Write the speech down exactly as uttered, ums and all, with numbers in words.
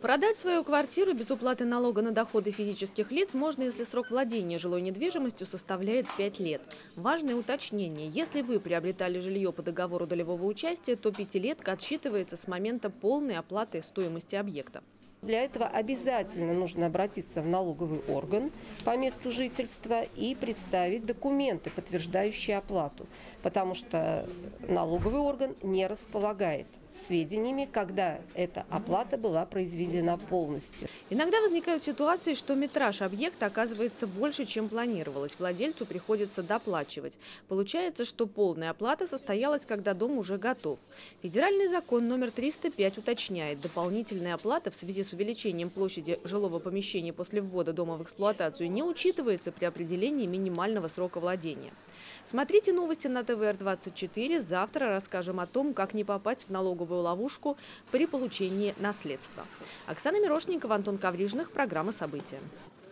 Продать свою квартиру без уплаты налога на доходы физических лиц можно, если срок владения жилой недвижимостью составляет пять лет. Важное уточнение. Если вы приобретали жилье по договору долевого участия, то пятилетка отсчитывается с момента полной оплаты стоимости объекта. Для этого обязательно нужно обратиться в налоговый орган по месту жительства и представить документы, подтверждающие оплату, потому что налоговый орган не располагает сведениями, когда эта оплата была произведена полностью. Иногда возникают ситуации, что метраж объекта оказывается больше, чем планировалось. Владельцу приходится доплачивать. Получается, что полная оплата состоялась, когда дом уже готов. Федеральный закон номер триста пять уточняет, дополнительная оплата в связи с увеличением площади жилого помещения после ввода дома в эксплуатацию не учитывается при определении минимального срока владения. Смотрите новости на тэ вэ эр двадцать четыре. Завтра расскажем о том, как не попасть в налоговую ловушку при получении наследства. Оксана Мирошникова, Антон Коврижных. Программа «События».